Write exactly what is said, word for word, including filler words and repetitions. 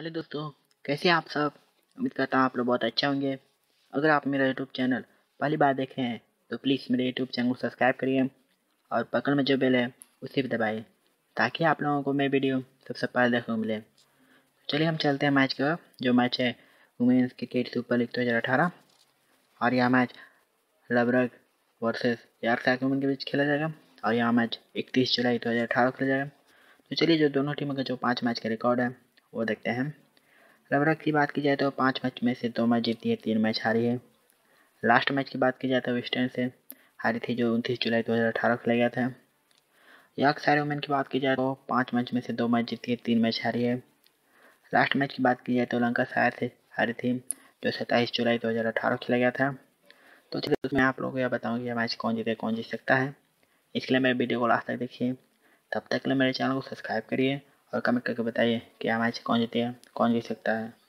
Hello दोस्तों, कैसे हैं आप सब। उम्मीद करता हूँ आप लोग बहुत अच्छे होंगे। अगर आप मेरा यूट्यूब चैनल पहली बार देखे हैं तो प्लीज़ मेरे यूट्यूब चैनल को सब्सक्राइब करिए और बगल में जो बेल है उसे भी दबाइए ताकि आप लोगों को मेरी वीडियो सबसे पहले देखने को मिले। चलिए हम चलते हैं मैच की ओर। जो मैच है वुमेन्स क्रिकेट सुपर लीग दो हज़ार अठारह और यह मैच लबरग वर्सेस यॉर्कशायर के बीच खेला जाएगा और यह मैच इकतीस जुलाई दो हज़ार अठारह को खेला जाएगा। तो चलिए जो दोनों टीमों का जो पाँच मैच का रिकॉर्ड है वो देखते हैं। लबरग की बात की जाए तो पाँच मैच में से दो मैच जीती है, तीन मैच हारी है। लास्ट मैच की बात की जाए तो वेस्टर्न से हारी थी जो उनतीस जुलाई दो हज़ार अठारह को खेला गया था। यॉर्कशायर वुमेन की बात की जाए तो पाँच मैच में से दो मैच जीती है, तीन मैच हारी है। लास्ट मैच की बात की जाए तो लंकाशायर से हारी थी जो सत्ताईस जुलाई दो हज़ार अठारह को खेला गया था। तो चलिए मैं आप लोगों को यह बताऊँगी यह मैच कौन जीते कौन जीत सकता है। इसके लिए मेरे वीडियो को लास्ट तक देखिए। तब तक के लिए मेरे चैनल को सब्सक्राइब करिए और कमेंट करके बताइए कि यह मैच कौन जीतेगा कौन जीत सकता है।